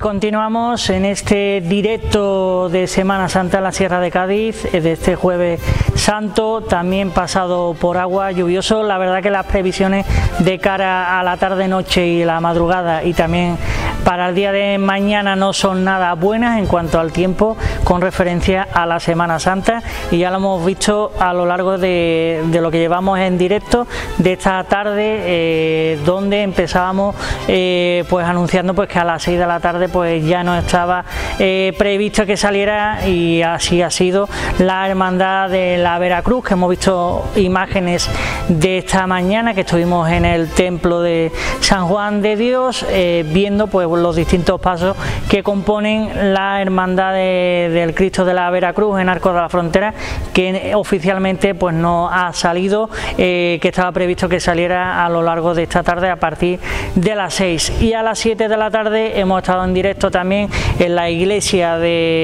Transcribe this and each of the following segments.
continuamos en este directo de Semana Santa en la Sierra de Cádiz, de este Jueves Santo, también pasado por agua, lluvioso. La verdad que las previsiones de cara a la tarde-noche y la madrugada y también para el día de mañana no son nada buenas en cuanto al tiempo con referencia a la Semana Santa, y ya lo hemos visto a lo largo de lo que llevamos en directo de esta tarde, donde empezábamos pues anunciando pues que a las 6 de la tarde pues ya no estaba previsto que saliera, y así ha sido la Hermandad de la Veracruz, que hemos visto imágenes de esta mañana que estuvimos en el templo de San Juan de Dios, viendo pues los distintos pasos que componen la Hermandad del Cristo de la Veracruz en Arcos de la Frontera, que oficialmente pues no ha salido, que estaba previsto que saliera a lo largo de esta tarde a partir de las 6, y a las 7 de la tarde hemos estado en directo también en la iglesia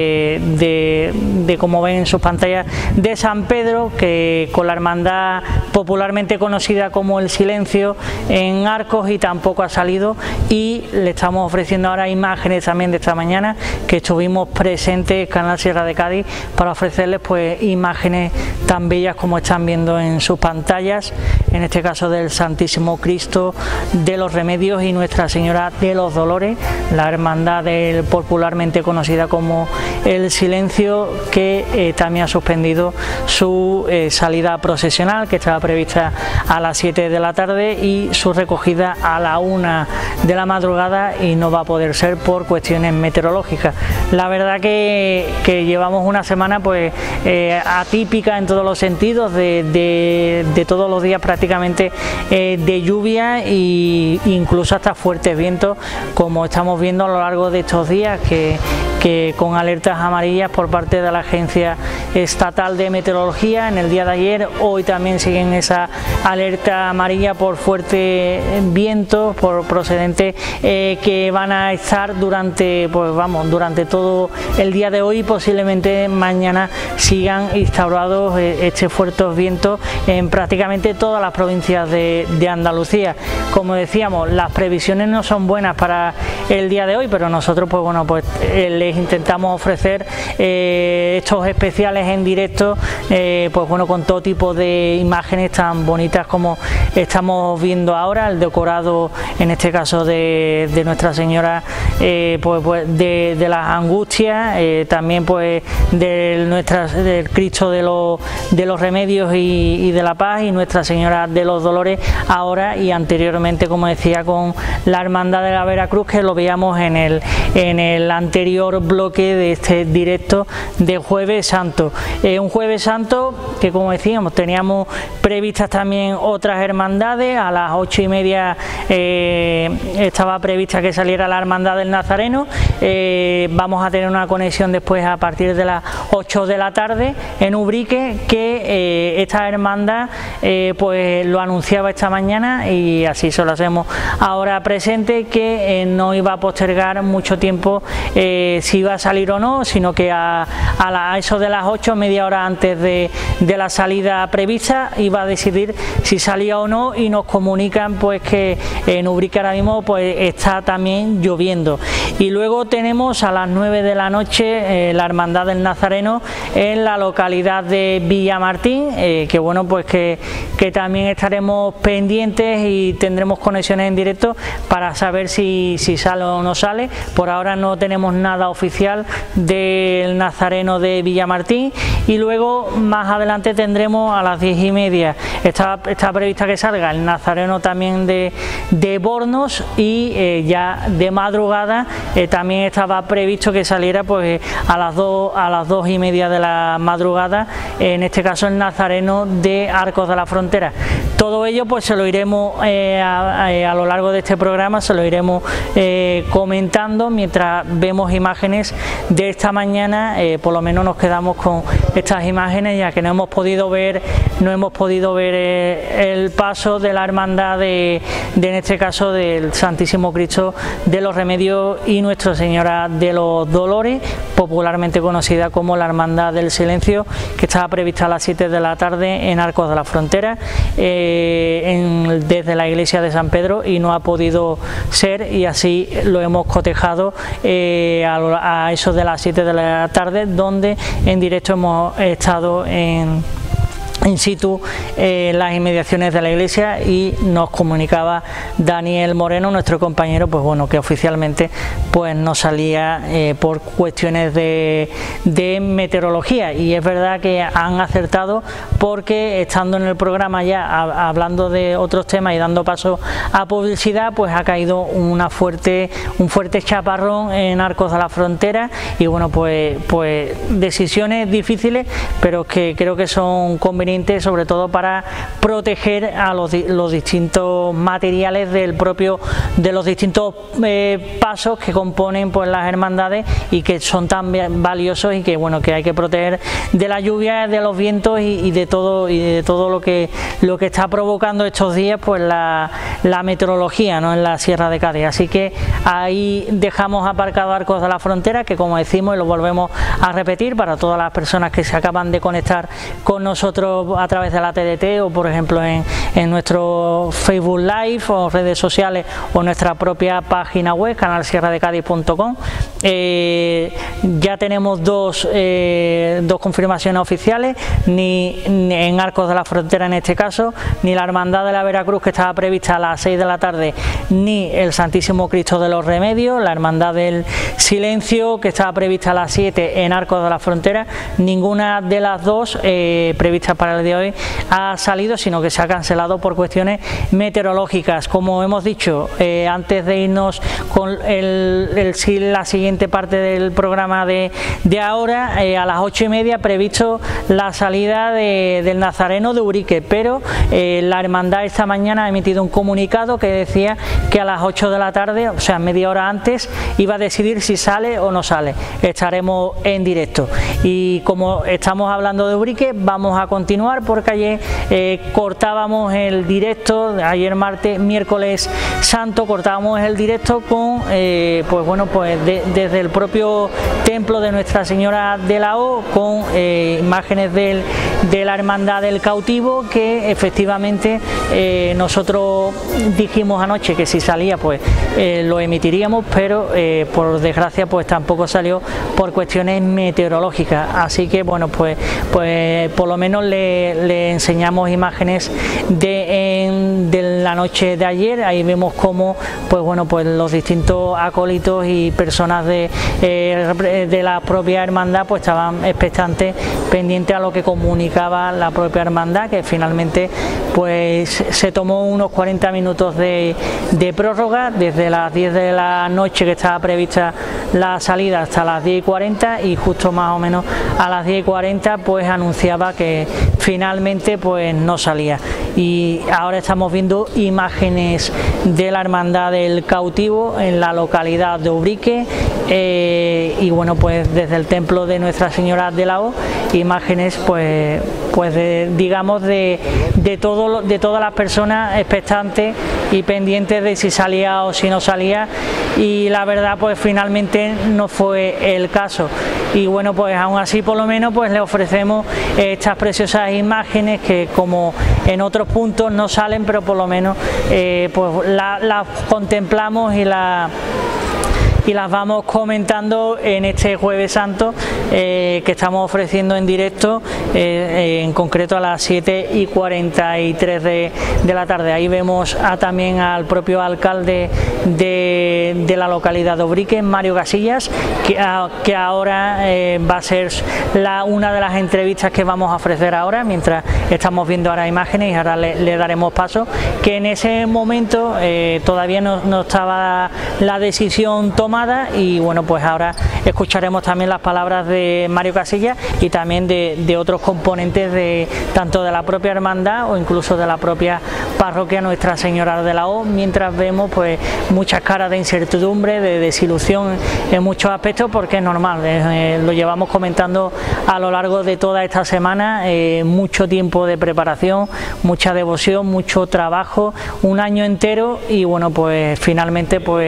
de como ven en sus pantallas, de San Pedro, que con la hermandad popularmente conocida como El Silencio en Arcos, y tampoco ha salido, y le estamos ofreciendo ahora imágenes también de esta mañana que estuvimos presentes Canal Sierra de Cádiz para ofrecerles pues imágenes tan bellas como están viendo en sus pantallas, en este caso del Santísimo Cristo de los Remedios y Nuestra Señora de los Dolores, la hermandad popularmente conocida como El Silencio, que también ha suspendido su salida procesional, que estaba prevista a las 7 de la tarde, y su recogida a la 1 de la madrugada, y no va a poder ser por cuestiones meteorológicas. La verdad que llevamos una semana pues atípica en todos los sentidos, de todos los días prácticamente de lluvia e incluso hasta fuertes vientos, como estamos viendo a lo largo de estos días, que con alertas amarillas por parte de la Agencia Estatal de Meteorología en el día de ayer. Hoy también siguen esa alerta amarilla por fuerte viento procedente, que van a estar durante todo el día de hoy, y posiblemente mañana sigan instaurados estos fuertes vientos en prácticamente todas las provincias de Andalucía. Como decíamos, las previsiones no son buenas para el día de hoy, pero nosotros pues les intentamos ofrecer estos especiales en directo, con todo tipo de imágenes tan bonitas como estamos viendo ahora, el decorado en este caso de Nuestra Señora de las Angustias, también pues del Cristo de los Remedios y de la Paz, y Nuestra Señora de los Dolores ahora, y anteriormente, como decía, con la Hermandad de la Veracruz, que lo veíamos en el anterior bloque de este directo de Jueves Santo. Un Jueves Santo que, como decíamos, teníamos previstas también otras hermandades. A las 8:30 estaba prevista que saliera la Hermandad del Nazareno. Vamos a tener una conexión después a partir de las 8 de la tarde en Ubrique, que esta hermandad pues lo anunciaba esta mañana, y así se lo hacemos ahora presente, que no iba a postergar mucho tiempo si iba a salir o no, sino que a eso de las 8, media hora antes de la salida prevista, iba a decidir si salía o no, y nos comunican pues que en Ubrique ahora mismo pues está también lloviendo. Y luego tenemos a las 9 de la noche la Hermandad del Nazareno en la localidad de Villamartín, que bueno, pues que también estaremos pendientes y tendremos conexiones en directo para saber si sale o no sale. Por ahora no tenemos nada oficial del Nazareno de Villamartín, y luego más adelante tendremos a las 10:30, está prevista que salga el Nazareno también de Bornos, y ya de madrugada también estaba previsto que saliera pues a las 2:30 de la madrugada, en este caso el Nazareno de Arcos de la Frontera. Todo ello pues se lo iremos a lo largo de este programa, se lo iremos comentando mientras vemos imágenes de esta mañana. Por lo menos nos quedamos con estas imágenes, ya que no hemos podido ver el paso de la hermandad en este caso del Santísimo Cristo de los Remedios y Nuestra Señora de los Dolores, popularmente conocida como la Hermandad del Silencio, que estaba prevista a las 7 de la tarde en Arcos de la Frontera, en desde la iglesia de San Pedro y no ha podido ser, y así lo hemos cotejado a eso de las 7 de la tarde, donde en directo hemos estado in situ las inmediaciones de la iglesia, y nos comunicaba Daniel Moreno, nuestro compañero, pues bueno, que oficialmente pues no salía por cuestiones de meteorología. Y es verdad que han acertado, porque estando en el programa ya hablando de otros temas y dando paso a publicidad, pues ha caído un fuerte chaparrón en Arcos de la Frontera, y bueno, pues decisiones difíciles, pero que creo que son convenientes, sobre todo para proteger a los distintos materiales de los distintos pasos que componen pues las hermandades, y que son tan valiosos, y que bueno, que hay que proteger de la lluvia, de los vientos y de todo lo que está provocando estos días pues la meteorología, ¿no?, en la Sierra de Cádiz. Así que ahí dejamos aparcado Arcos de la Frontera, que como decimos y lo volvemos a repetir para todas las personas que se acaban de conectar con nosotros a través de la TDT, o por ejemplo en nuestro Facebook Live o redes sociales, o nuestra propia página web canalsierradecadiz.com. Ya tenemos dos confirmaciones oficiales, ni en Arcos de la Frontera en este caso, ni la Hermandad de la Veracruz, que estaba prevista a las 6 de la tarde, ni el Santísimo Cristo de los Remedios, la Hermandad del Silencio, que estaba prevista a las 7 en Arcos de la Frontera. Ninguna de las dos previstas para el día de hoy ha salido, sino que se ha cancelado por cuestiones meteorológicas. Como hemos dicho, antes de irnos con la siguiente parte del programa de ahora, a las 8:30 previsto la salida del Nazareno de Urique, pero la hermandad esta mañana ha emitido un comunicado que decía que a las 8 de la tarde, o sea, media hora antes, iba a decidir si sale o no sale. Estaremos en directo, y como estamos hablando de Urique, vamos a continuar, porque ayer cortábamos el directo, ayer miércoles santo, cortábamos el directo con pues bueno, pues desde el propio templo de Nuestra Señora de la O, con imágenes de la Hermandad del Cautivo, que efectivamente nosotros dijimos anoche que si salía pues lo emitiríamos, pero por desgracia pues tampoco salió por cuestiones meteorológicas. Así que bueno, pues por lo menos le enseñamos imágenes de la noche de ayer. Ahí vemos cómo pues bueno, pues los distintos acólitos y personas de la propia hermandad pues estaban expectantes, pendientes a lo que comunicaba la propia hermandad, que finalmente pues se tomó unos 40 minutos de prórroga, desde las 10 de la noche que estaba prevista la salida hasta las 10:40, y justo más o menos a las 10:40 pues anunciaba que finalmente pues no salía. Y ahora estamos viendo imágenes de la Hermandad del Cautivo en la localidad de Ubrique, y bueno, pues desde el templo de Nuestra Señora de la O, imágenes pues digamos de todas las personas expectantes y pendientes de si salía o si no salía, y la verdad pues finalmente no fue el caso. Y bueno, pues aún así por lo menos pues le ofrecemos estas preciosas imágenes que, como en otros puntos no salen, pero por lo menos pues las contemplamos y las vamos comentando en este Jueves Santo que estamos ofreciendo en directo, en concreto a las 7:43 de la tarde. Ahí vemos también al propio alcalde de la localidad de Ubrique, Mario Casillas, que ahora va a ser una de las entrevistas que vamos a ofrecer ahora, mientras estamos viendo ahora imágenes, y ahora le daremos paso, que en ese momento todavía no estaba la decisión tomada. Y bueno, pues ahora escucharemos también las palabras de Mario Casillas y también de otros componentes tanto de la propia hermandad o incluso de la propia parroquia Nuestra Señora de la O, mientras vemos pues muchas caras de incertidumbre, de desilusión en muchos aspectos, porque es normal, lo llevamos comentando a lo largo de toda esta semana, mucho tiempo de preparación, mucha devoción, mucho trabajo, un año entero, y bueno, pues finalmente pues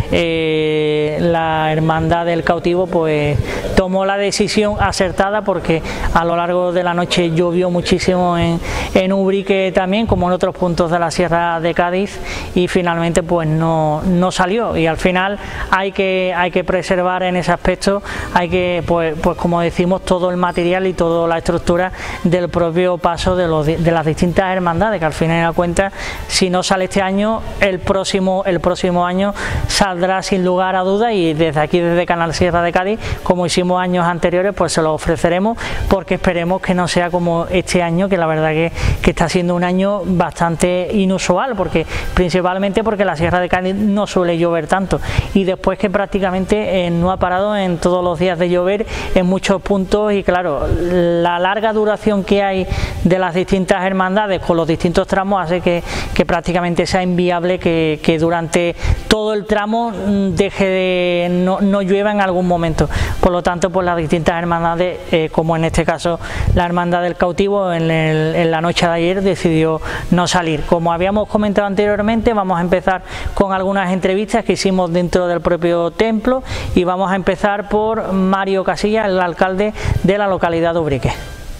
la Hermandad del Cautivo pues tomó la decisión acertada, porque a lo largo de la noche llovió muchísimo en Ubrique también, como en otros puntos de la Sierra de Cádiz, y finalmente pues no salió. Y al final hay que preservar en ese aspecto, hay que pues como decimos, todo el material y toda la estructura del propio paso de las distintas hermandades, que al final de cuentas, si no sale este año, el próximo año saldrá sin lugar a dudas, y desde aquí, desde Canal Sierra de Cádiz, como hicimos años anteriores, pues se lo ofreceremos, porque esperemos que no sea como este año, que la verdad que está siendo un año bastante inusual, porque principalmente porque la Sierra de Cádiz no suele llover tanto, y después que prácticamente no ha parado en todos los días de llover en muchos puntos, y claro, la larga duración que hay de las distintas hermandades con los distintos tramos hace que prácticamente sea inviable que durante todo el tramo no llueva en algún momento. Por lo tanto, pues las distintas hermandades, como en este caso la Hermandad del Cautivo, en la noche de ayer decidió no salir. Como habíamos comentado anteriormente, vamos a empezar con algunas entrevistas que hicimos dentro del propio templo, y vamos a empezar por Mario Casillas, el alcalde de la localidad de Ubrique.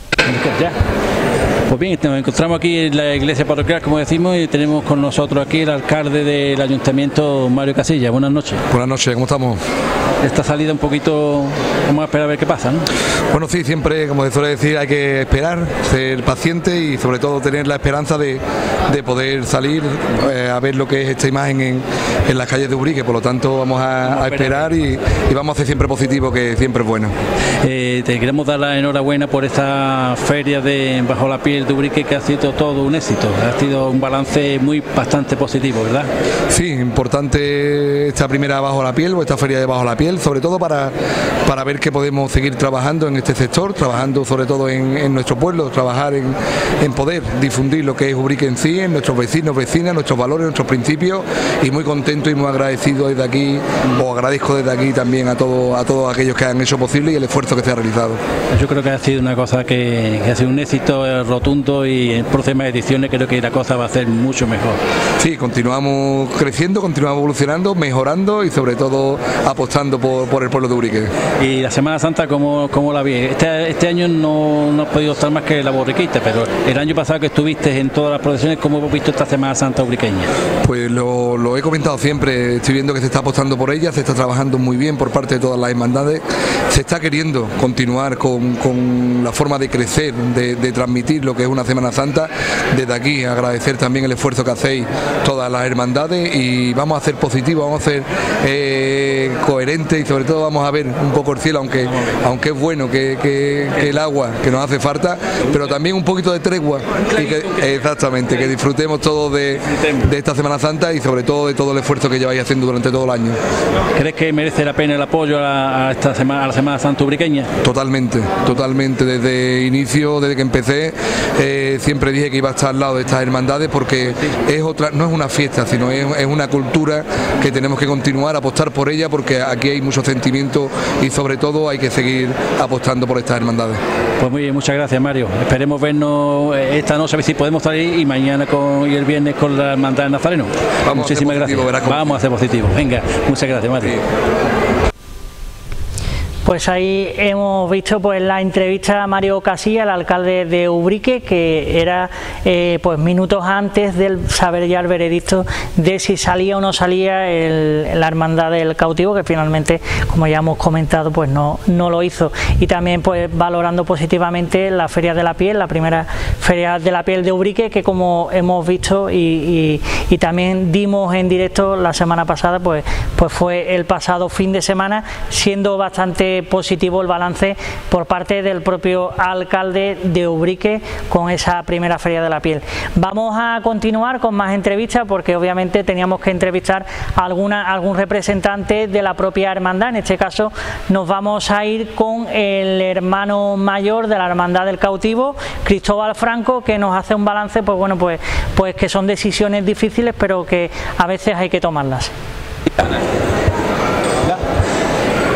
Pues bien, nos encontramos aquí en la iglesia parroquial, como decimos, y tenemos con nosotros aquí el alcalde del ayuntamiento, Mario Casillas. Buenas noches. Buenas noches, ¿cómo estamos? Esta salida un poquito, vamos a esperar a ver qué pasa, ¿no? Bueno, sí, siempre, como se suele decir, hay que esperar, ser paciente y sobre todo tener la esperanza de poder salir a ver lo que es esta imagen en las calles de Ubrique. Por lo tanto, vamos a esperar y vamos a hacer siempre positivo, que siempre es bueno. Te queremos dar la enhorabuena por esta feria de Bajo la Piel de Ubrique, que ha sido todo un éxito, ha sido un balance bastante positivo, ¿verdad? Sí, importante esta primera Bajo la Piel, o esta feria de Bajo la Piel, sobre todo para ver que podemos seguir trabajando en este sector, trabajando sobre todo en nuestro pueblo, trabajar en poder difundir lo que es Ubrique en sí, en nuestros vecinos, vecinas, nuestros valores, nuestros principios, y muy contento y muy agradecido desde aquí, o agradezco desde aquí también a todos aquellos que han hecho posible y el esfuerzo que se ha realizado. Yo creo que ha sido una cosa que ha sido un éxito rotundo, y en próximas ediciones creo que la cosa va a ser mucho mejor. Sí, continuamos creciendo, continuamos evolucionando, mejorando y sobre todo apostando por el pueblo de Ubrique. Y la Semana Santa, ¿cómo la vi? Este año no has podido estar más que la borriquita, pero el año pasado que estuviste en todas las procesiones, ¿cómo hemos visto esta Semana Santa ubriqueña? Pues lo he comentado siempre, estoy viendo que se está apostando por ella, se está trabajando muy bien por parte de todas las hermandades, se está queriendo continuar con la forma de crecer, de transmitir lo que es una Semana Santa. Desde aquí agradecer también el esfuerzo que hacéis todas las hermandades, y vamos a hacer positivo, vamos a ser coherentes, y sobre todo vamos a ver un poco el cielo, aunque es bueno que el agua que nos hace falta, pero también un poquito de tregua, y exactamente, que disfrutemos todos de esta Semana Santa, y sobre todo de todo el esfuerzo que lleváis haciendo durante todo el año. ¿Crees que merece la pena el apoyo a la Semana Santa ubriqueña? Totalmente, desde inicio, desde que empecé, siempre dije que iba a estar al lado de estas hermandades, porque no es una fiesta, sino es una cultura que tenemos que continuar, apostar por ella, porque aquí hay mucho sentimiento y sobre todo hay que seguir apostando por estas hermandades. Pues muy bien, muchas gracias, Mario. Esperemos vernos esta noche, a ver si podemos salir, y mañana y el viernes con la hermandad de Nazareno. Muchísimas gracias. Vamos a hacer positivo. Venga, muchas gracias, Mario. Sí. Pues ahí hemos visto pues la entrevista a Mario Casillas, el alcalde de Ubrique, que era pues minutos antes del saber ya el veredicto de si salía o no salía la Hermandad del Cautivo, que finalmente, como ya hemos comentado, pues no lo hizo. Y también pues valorando positivamente la Feria de la Piel, la primera Feria de la Piel de Ubrique, que como hemos visto y también dimos en directo la semana pasada, pues fue el pasado fin de semana, siendo bastante positivo el balance por parte del propio alcalde de Ubrique con esa primera Feria de la Piel. Vamos a continuar con más entrevistas, porque obviamente teníamos que entrevistar a algún representante de la propia hermandad. En este caso nos vamos a ir con el hermano mayor de la Hermandad del Cautivo, Cristóbal Franco, que nos hace un balance, pues bueno, pues que son decisiones difíciles, pero que a veces hay que tomarlas.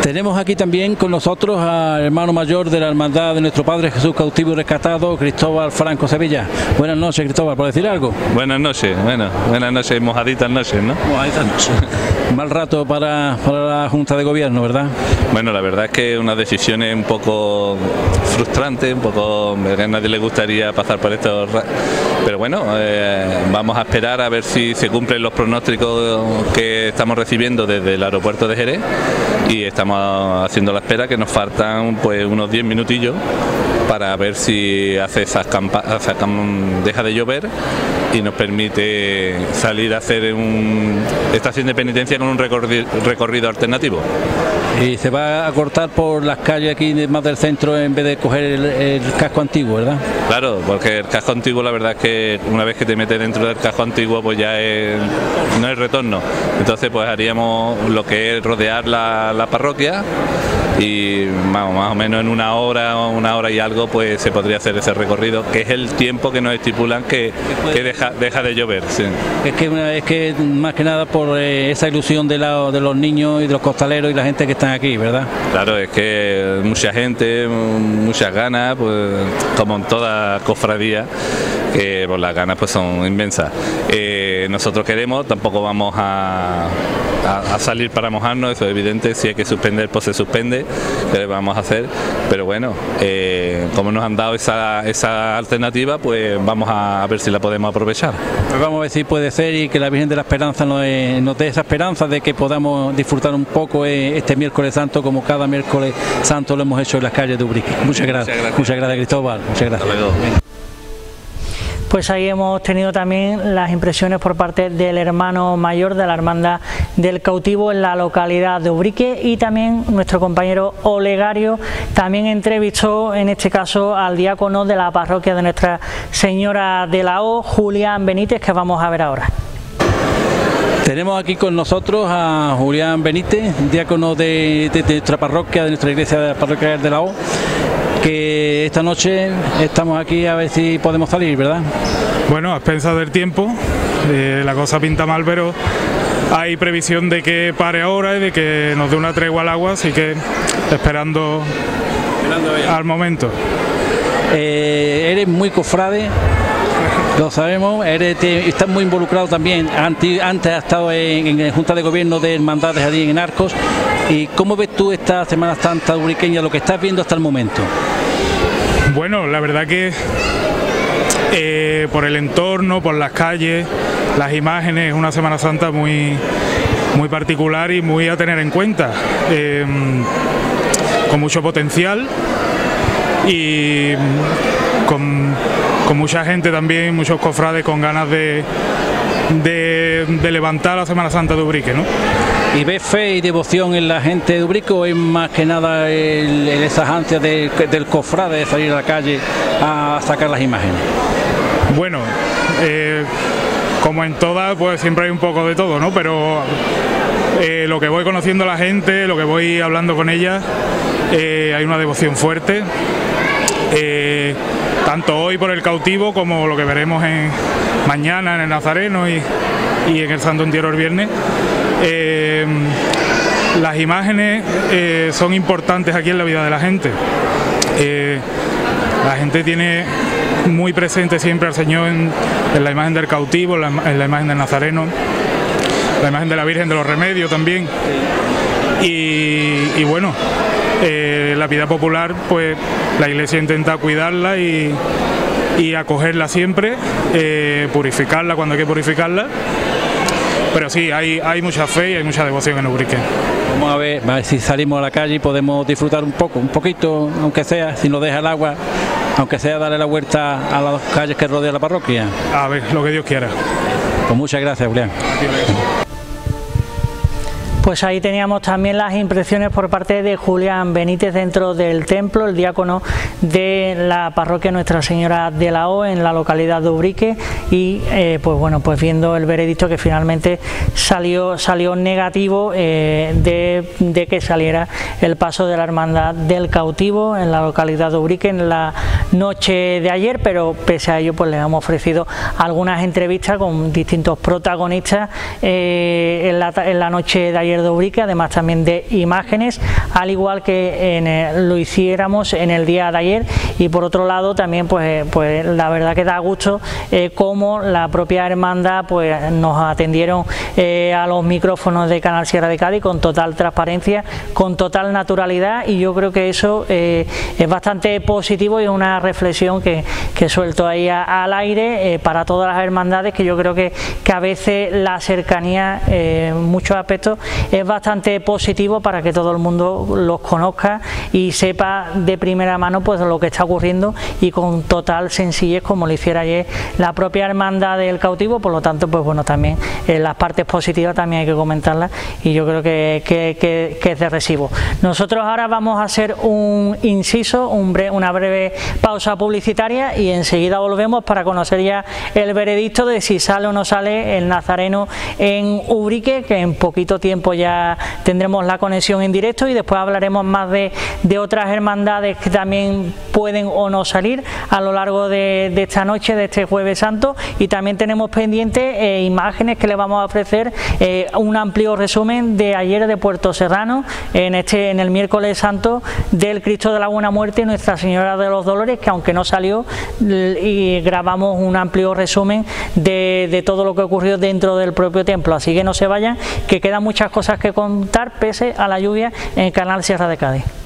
Tenemos aquí también con nosotros al hermano mayor de la Hermandad de Nuestro Padre Jesús Cautivo y Rescatado, Cristóbal Franco Sevilla. Buenas noches, Cristóbal, ¿por decir algo? Buenas noches, buenas noches, mojaditas noches, ¿no? Mojaditas noches. Mal rato para la Junta de Gobierno, ¿verdad? Bueno, la verdad es que una decisión es un poco frustrante, un poco, a nadie le gustaría pasar por esto, pero bueno, vamos a esperar a ver si se cumplen los pronósticos que estamos recibiendo desde el aeropuerto de Jerez, y estamos haciendo la espera, que nos faltan pues unos 10 minutillos para ver si hace deja de llover y nos permite salir a hacer estación de penitencia con un recorrido alternativo. Y se va a cortar por las calles aquí más del centro en vez de coger el casco antiguo, ¿verdad? Claro, porque el casco antiguo, la verdad es que una vez que te metes dentro del casco antiguo, pues ya no hay retorno. Entonces pues haríamos lo que es rodear la parroquia, y más o menos en una hora y algo, pues se podría hacer ese recorrido, que es el tiempo que nos estipulan que deja de llover. Sí. Es que más que nada por esa ilusión de los niños y de los costaleros y la gente que están aquí, ¿verdad? Claro, es que mucha gente, muchas ganas, pues como en toda cofradía, que pues, las ganas pues son inmensas. Nosotros queremos, tampoco vamos a salir para mojarnos, eso es evidente. Si hay que suspender, pues se suspende, que vamos a hacer, pero bueno, como nos han dado esa alternativa, pues vamos a ver si la podemos aprovechar. Pues vamos a ver si puede ser, y que la Virgen de la Esperanza nos dé esa esperanza de que podamos disfrutar un poco este miércoles santo, como cada miércoles santo lo hemos hecho en las calles de Ubrique. Muchas gracias, Cristóbal, muchas gracias. Pues ahí hemos tenido también las impresiones por parte del hermano mayor de la Hermandad del Cautivo en la localidad de Ubrique, y también nuestro compañero Olegario también entrevistó en este caso al diácono de la parroquia de Nuestra Señora de la O, Julián Benítez, que vamos a ver ahora. Tenemos aquí con nosotros a Julián Benítez, diácono de nuestra parroquia, de nuestra iglesia de la parroquia de la O, que esta noche estamos aquí a ver si podemos salir, ¿verdad? Bueno, a expensas del tiempo, la cosa pinta mal, pero hay previsión de que pare ahora y de que nos dé una tregua al agua, así que esperando al momento. Eres muy cofrade, lo sabemos, estás muy involucrado también, antes has estado en Junta de Gobierno de Hermandades allí en Arcos. ¿Y cómo ves tú esta Semana Santa ubriqueña, lo que estás viendo hasta el momento? Bueno, la verdad que por el entorno, por las calles, las imágenes, es una Semana Santa muy particular y muy a tener en cuenta, con mucho potencial y con mucha gente también, muchos cofrades con ganas de levantar la Semana Santa de Ubrique, ¿no? ¿Y ves fe y devoción en la gente de Ubrique, o es más que nada esas ansias del cofrade de salir a la calle a sacar las imágenes? Bueno, como en todas, pues siempre hay un poco de todo, ¿no? Pero lo que voy conociendo a la gente, lo que voy hablando con ella, hay una devoción fuerte, tanto hoy por el Cautivo como lo que veremos mañana en el Nazareno y en el Santo Entierro el viernes. Las imágenes son importantes aquí en la vida de la gente. La gente tiene muy presente siempre al Señor en la imagen del Cautivo, en la imagen del Nazareno, la imagen de la Virgen de los Remedios también. Y bueno, la piedad popular, pues la Iglesia intenta cuidarla y acogerla siempre, purificarla cuando hay que purificarla. Pero sí, hay mucha fe y hay mucha devoción en Ubrique. Vamos a ver si salimos a la calle y podemos disfrutar un poquito, aunque sea, si nos deja el agua, aunque sea darle la vuelta a las calles que rodean la parroquia. A ver, lo que Dios quiera. Pues muchas gracias, Julián. Pues ahí teníamos también las impresiones por parte de Julián Benítez dentro del templo, el diácono de la parroquia Nuestra Señora de la O en la localidad de Ubrique, y pues bueno, pues viendo el veredicto que finalmente salió negativo de que saliera el paso de la Hermandad del Cautivo en la localidad de Ubrique en la noche de ayer, pero pese a ello pues les hemos ofrecido algunas entrevistas con distintos protagonistas en la noche de ayer taller de Ubrique, además también de imágenes, al igual que lo hiciéramos en el día de ayer. Y por otro lado también pues la verdad que da gusto cómo la propia hermandad pues nos atendieron a los micrófonos de Canal Sierra de Cádiz con total transparencia, con total naturalidad, y yo creo que eso es bastante positivo y es una reflexión que suelto ahí al aire para todas las hermandades, que yo creo que a veces la cercanía en muchos aspectos es bastante positivo para que todo el mundo los conozca y sepa de primera mano pues lo que está ocurriendo, y con total sencillez como lo hiciera ayer la propia hermandad del cautivo. Por lo tanto pues bueno, también las partes positivas también hay que comentarlas, y yo creo que es de recibo. Nosotros ahora vamos a hacer un inciso, una breve pausa publicitaria, y enseguida volvemos para conocer ya el veredicto de si sale o no sale el Nazareno en Ubrique, que en poquito tiempo ya tendremos la conexión en directo, y después hablaremos más de otras hermandades que también pueden o no salir a lo largo de esta noche, de este Jueves Santo. Y también tenemos pendientes imágenes que le vamos a ofrecer, un amplio resumen de ayer de Puerto Serrano, en el miércoles santo, del Cristo de la Buena Muerte y Nuestra Señora de los Dolores, que aunque no salió, y grabamos un amplio resumen de todo lo que ocurrió dentro del propio templo. Así que no se vayan, que quedan muchas cosas que contar pese a la lluvia en el Canal Sierra de Cádiz.